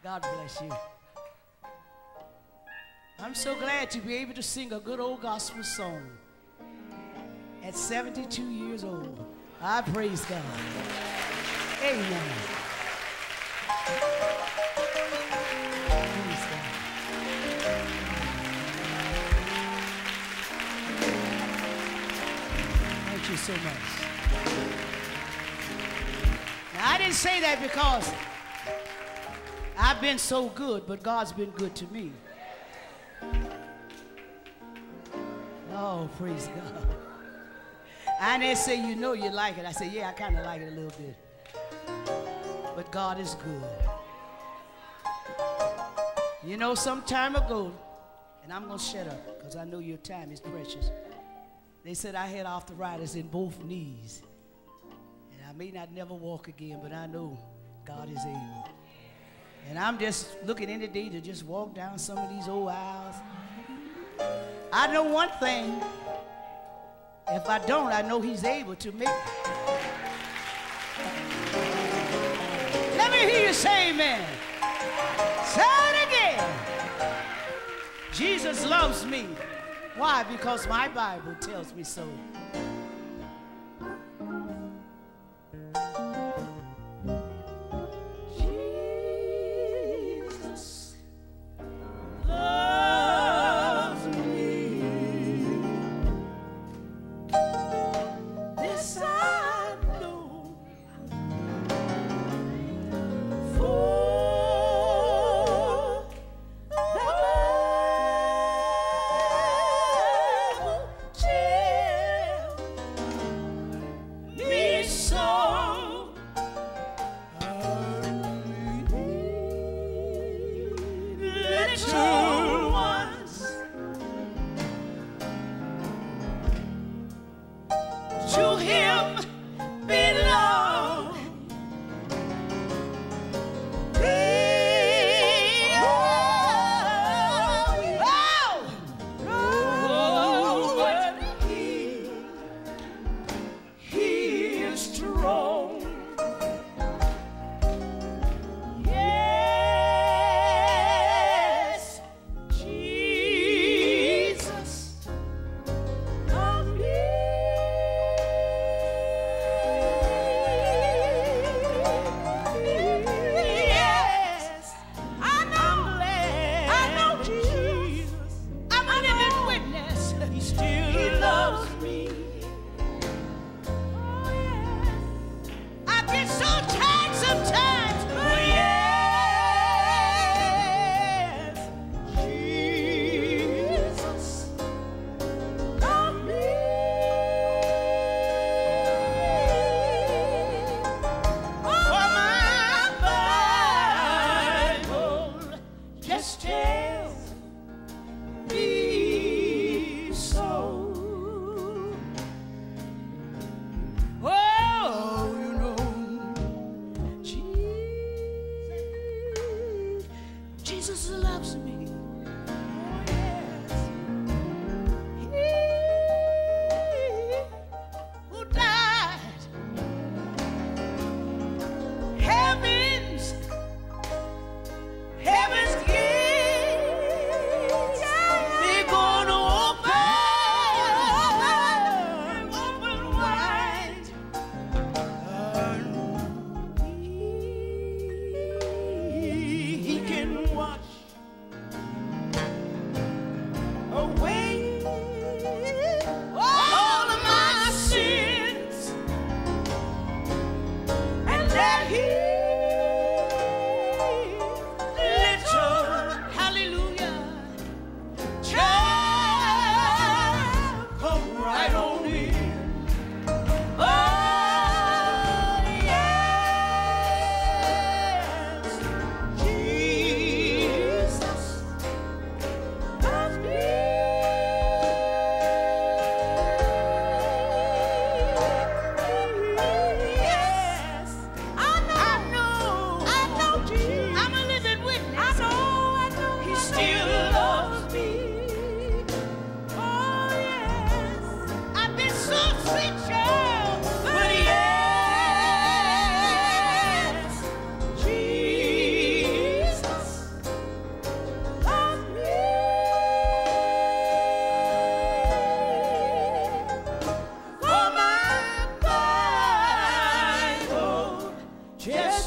God bless you. I'm so glad to be able to sing a good old gospel song at 72 years old. I praise God. Amen. Praise God. Thank you so much. Now, I didn't say that because I've been so good, but God's been good to me. Oh, praise God. And they say, you know you like it. I say, yeah, I kind of like it a little bit. But God is good. You know, some time ago, and I'm going to shut up because I know your time is precious. They said I had arthritis in both knees. And I may not never walk again, but I know God is able. And I'm just looking in the day to just walk down some of these old aisles. I know one thing. If I don't, I know he's able to make it. Let me hear you say amen. Say it again. Jesus loves me. Why? Because my Bible tells me so.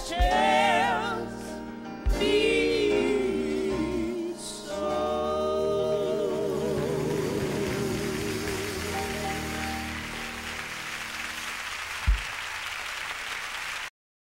change.